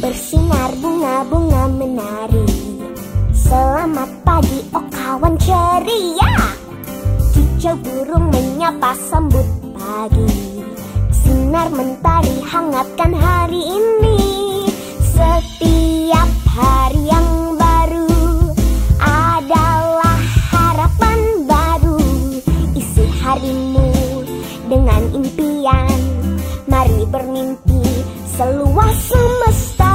bersinar bunga-bunga menari. Selamat pagi oh kawan ceria, kicau burung menyapa sambut pagi. Sinar mentari hangatkan hari ini. Setiap hari yang baru adalah harapan baru. Isi harimu dengan impian, mari bermimpi seluas semesta.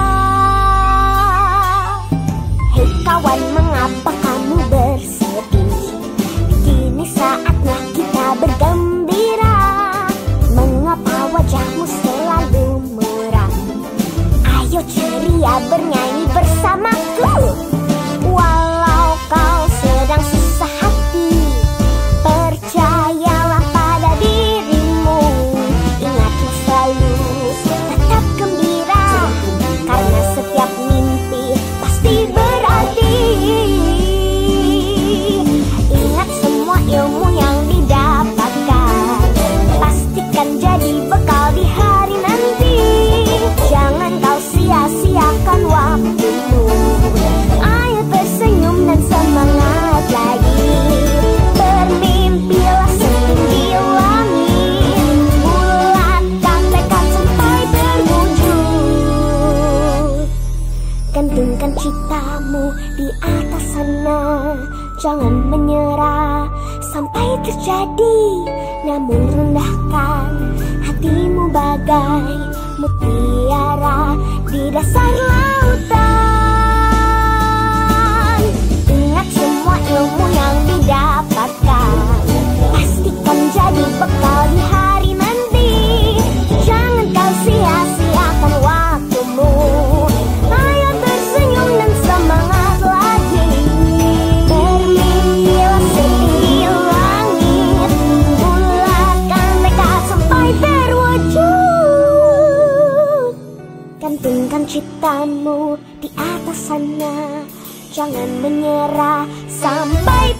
Hei kawan, mengapa kamu bersedih? Kini saatnya kita bergembira. Mengapa wajahmu selalu muram? Ayo ceria bernyanyi bersamaku. Walau kau sedang susah hati, percayalah pada dirimu. Ingatlah selalu tetap gembira, karena setiap mimpi pasti berarti. Ingat semua ilmu yang didapatkan, pastikan jadi bekal di hari nanti. Jangan kau sia-siakan waktumu. Ayo tersenyum dan semangat lagi. Bermimpilah setinggi langit, bulatkan tekad sampai terwujud. Gantungkan citamu di atas sana, jangan menyerah sampai terjadi. Namun rendahkan hatimu bagai mutiara di dasar lautan. Ingat semua ilmu yang didapatkan, pastikan jadi bekal di hari nanti. Jangan kau sia-siakan waktumu. Ayo tersenyum dan semangat lagi. Bermimpilah setinggi langit, bulatkan tekad sampai terwujud. Gantungkan citamu di atas sana, jangan menyerah sampai